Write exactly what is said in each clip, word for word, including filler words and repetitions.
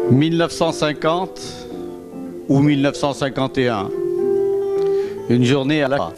mille neuf cent cinquante ou mille neuf cent cinquante et un. Une journée à la...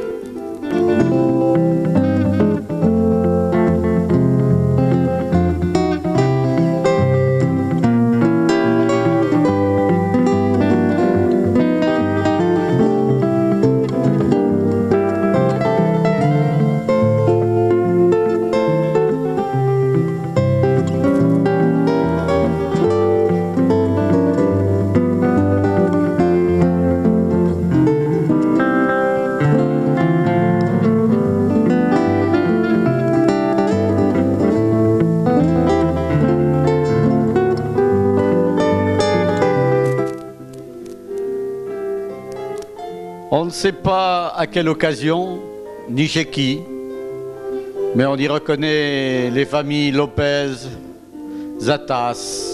On ne sait pas à quelle occasion, ni chez qui, mais on y reconnaît les familles Lopez, Zatas,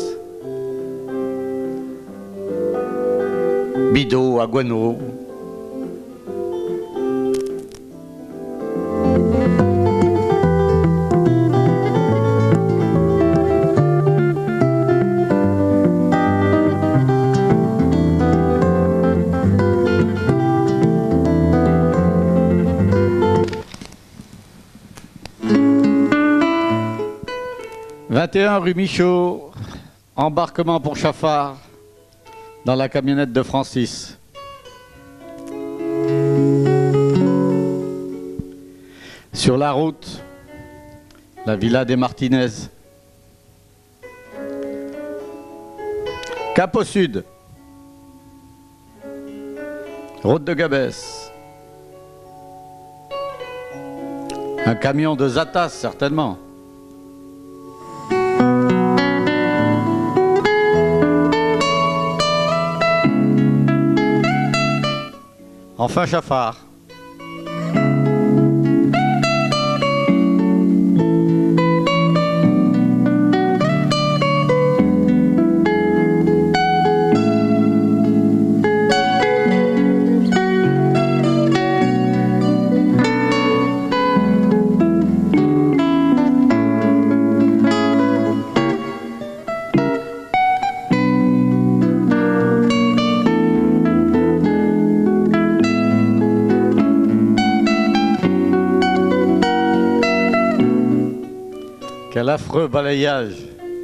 Bidault, Aguano. vingt et un rue Michaud, embarquement pour Chaffard, dans la camionnette de Francis. Sur la route, la villa des Martinez. Cap au sud, route de Gabès. Un camion de Zatas, certainement. Enfin Chaffard. Quel affreux balayage!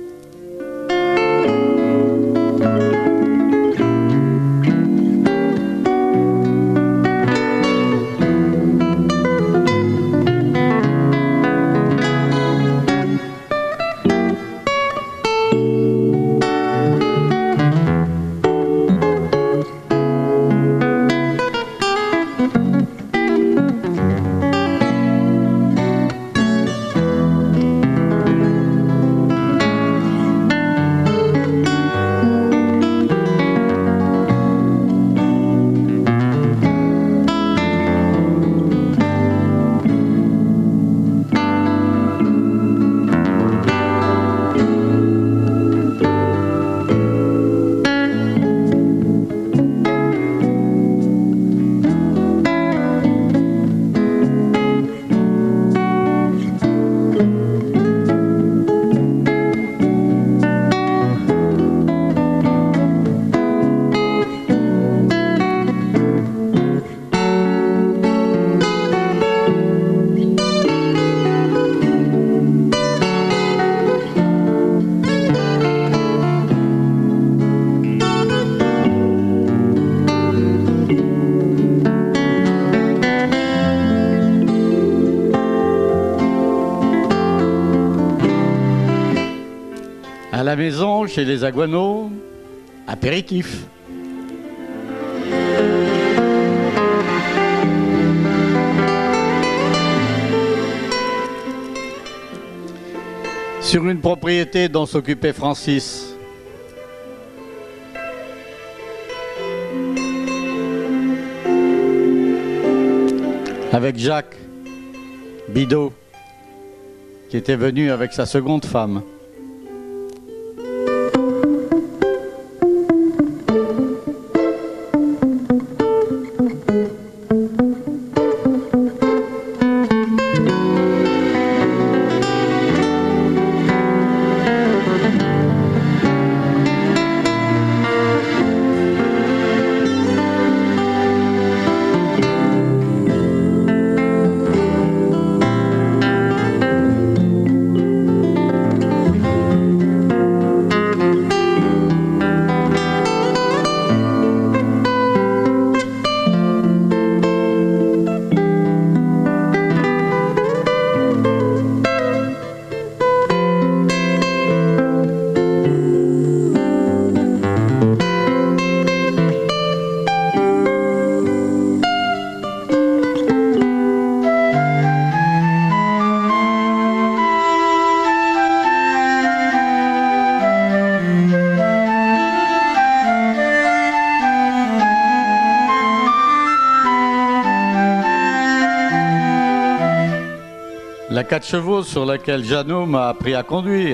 À la maison, chez les Aguano, apéritif. Sur une propriété dont s'occupait Francis. Avec Jacques Bidault, qui était venu avec sa seconde femme. La quatre chevaux sur laquelle Jeannot m'a appris à conduire.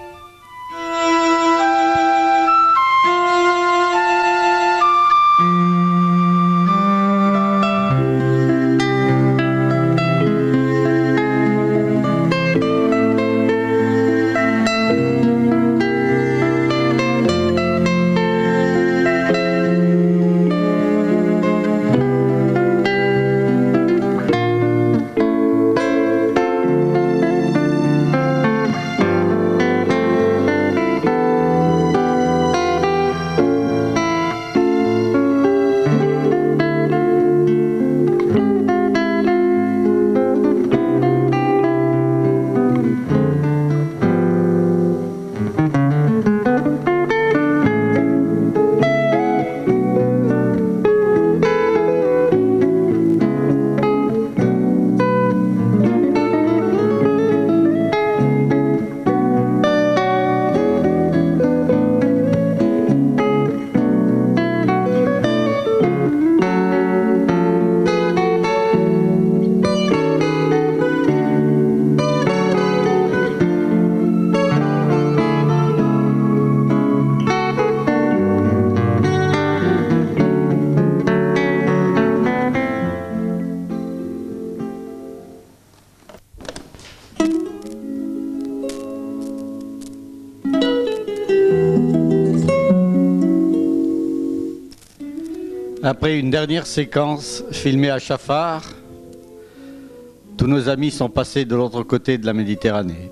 Après une dernière séquence filmée à Chafard, tous nos amis sont passés de l'autre côté de la Méditerranée.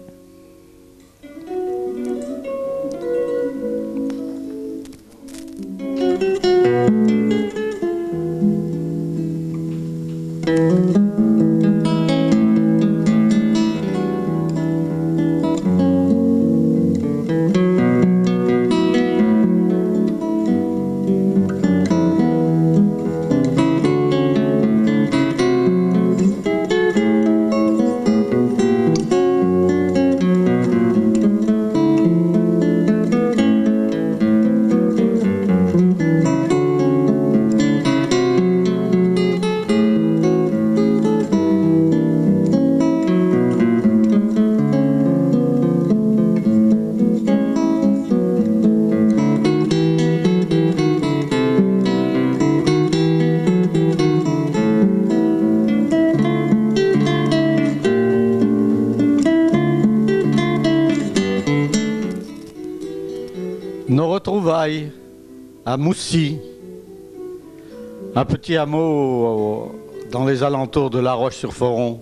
Nos retrouvailles à Moussy, un petit hameau dans les alentours de La Roche-sur-Foron.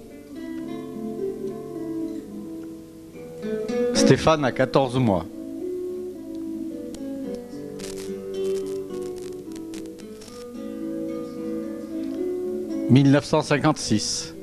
Stéphane a quatorze mois. mille neuf cent cinquante-six.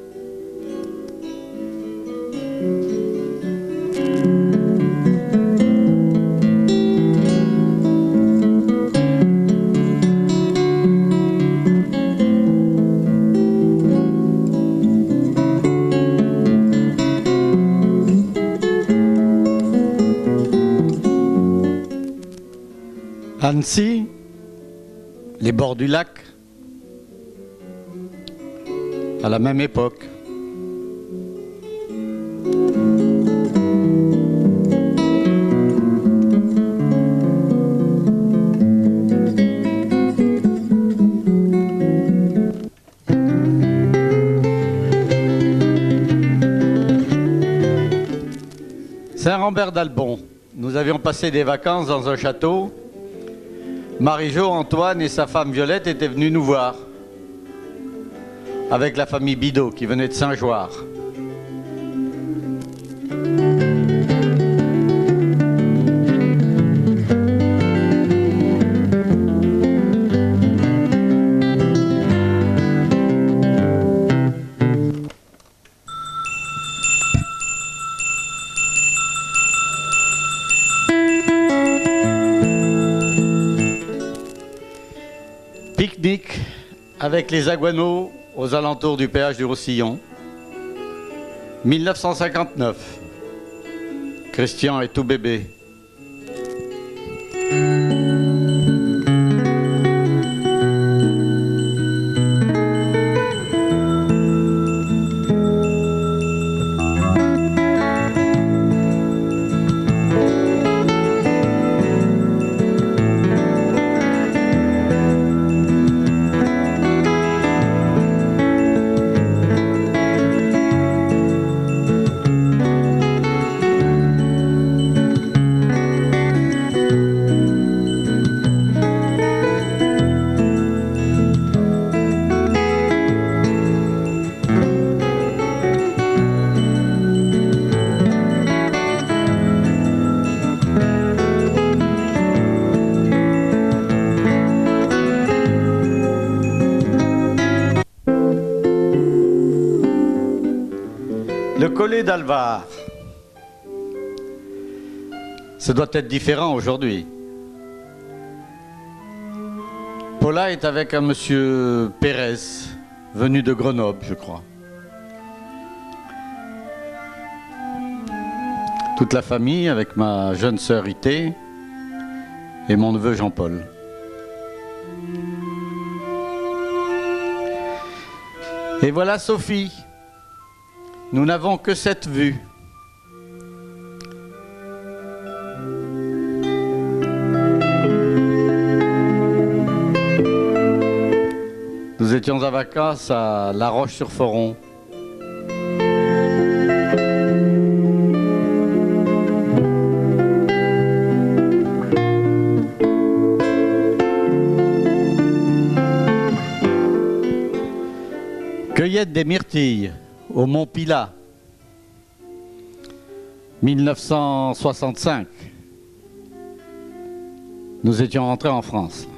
Annecy, les bords du lac, à la même époque. Saint-Rambert d'Albon, nous avions passé des vacances dans un château. Marie-Jo, Antoine et sa femme Violette étaient venus nous voir avec la famille Bidot qui venait de Saint-Joire. Pique-nique avec les Aguanos aux alentours du péage du Roussillon. mille neuf cent cinquante-neuf. Christian est tout bébé. collet d'Alvar. Ça doit être différent aujourd'hui. Paula est avec un monsieur Pérez, venu de Grenoble, je crois. Toute la famille avec ma jeune sœur Ité et mon neveu Jean-Paul. Et voilà Sophie. Nous n'avons que cette vue. Nous étions en vacances à La Roche-sur-Foron. Cueillette des myrtilles au Mont Pilat, mille neuf cent soixante-cinq. Nous étions rentrés en France.